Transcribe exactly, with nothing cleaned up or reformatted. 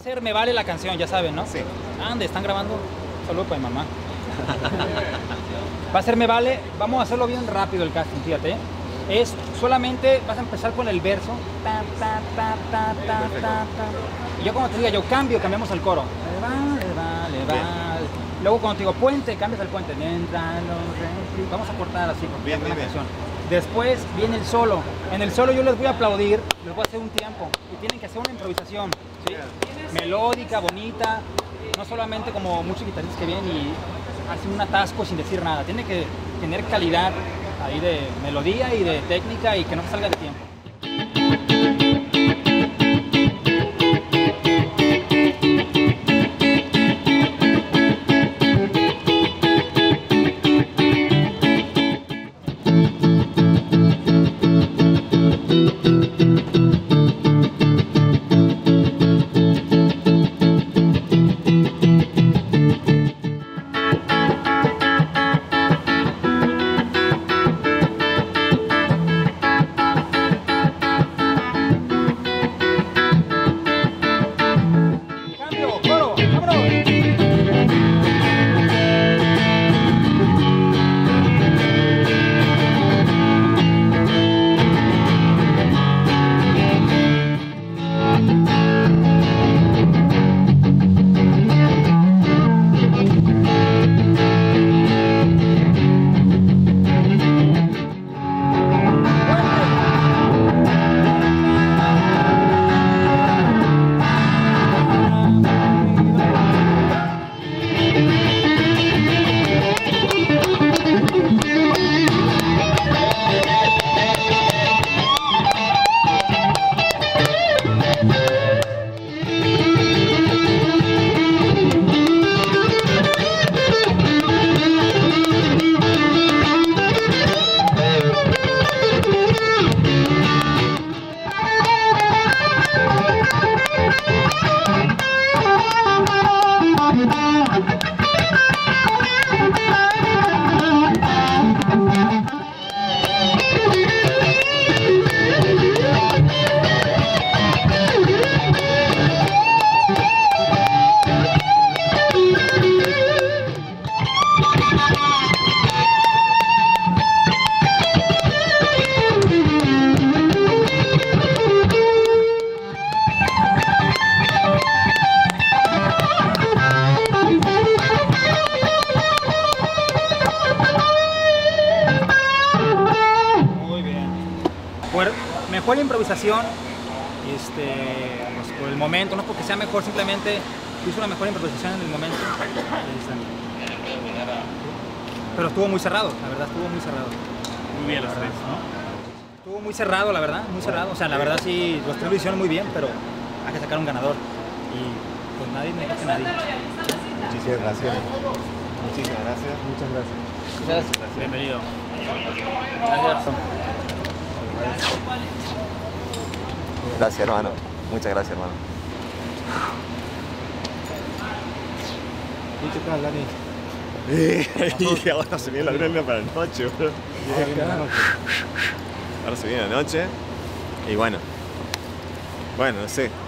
ser Me Vale la canción, ya saben, ¿no? Sí. Ande, están grabando. Saludos para mi mamá. Va a ser Me Vale. Vamos a hacerlo bien rápido el casting, fíjate. ¿eh? Es solamente, vas a empezar con el verso. Ta, ta, ta, ta, ta, ta, ta. Y yo cuando te diga yo cambio, cambiamos al coro. Le vale, vale, vale. Luego cuando te digo puente, cambias al puente. Vamos a cortar así porque Bien, es una bien, canción. Después viene el solo. En el solo yo les voy a aplaudir, les voy a hacer un tiempo. Y tienen que hacer una improvisación, ¿sí? Melódica, bonita. No solamente como muchos guitarristas que vienen y hacen un atasco sin decir nada. Tiene que tener calidad ahí de melodía y de técnica y que no salga de tiempo. Mejor improvisación, este, pues por el momento, no porque sea mejor, simplemente hizo una mejor improvisación en el momento. Pero estuvo muy cerrado, la verdad, estuvo muy cerrado. Muy bien los tres, ¿no? Estuvo muy cerrado, la verdad, muy cerrado. O sea, la verdad sí, los tres lo hicieron muy bien, pero hay que sacar un ganador. Y pues nadie me dice que nadie. Muchísimas gracias. Muchísimas gracias. Muchas gracias. Muchas gracias. Bienvenido. Gracias. Gracias, hermano. Muchas gracias, hermano. ¿Y qué tal, Dani? Eh, ahora se viene la luna para la noche, bro. Ahora se viene la noche. Y bueno. Bueno, no sé.